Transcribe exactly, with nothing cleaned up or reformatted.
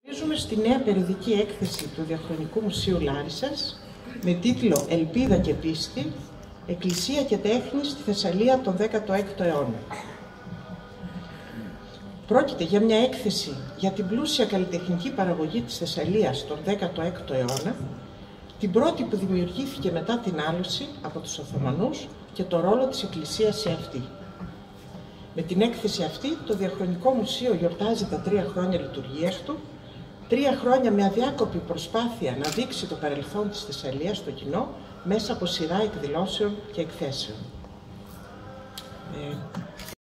Συνεχίζουμε στη νέα περιοδική έκθεση του Διαχρονικού Μουσείου Λάρισσας με τίτλο «Ελπίδα και πίστη, Εκκλησία και τέχνη στη Θεσσαλία τον δέκατο έκτο αιώνα». Πρόκειται για μια έκθεση για την πλούσια καλλιτεχνική παραγωγή της Θεσσαλίας τον δέκατο έκτο αιώνα, την πρώτη που δημιουργήθηκε μετά την άλωση από τους Οθωμανούς και το ρόλο της Εκκλησίας σε αυτή. Με την έκθεση αυτή, το Διαχρονικό Μουσείο γιορτάζει τα τρία χρόνια λειτουργίας του, τρία χρόνια με αδιάκοπη προσπάθεια να δείξει το παρελθόν της Θεσσαλίας στο κοινό μέσα από σειρά εκδηλώσεων και εκθέσεων. Ε,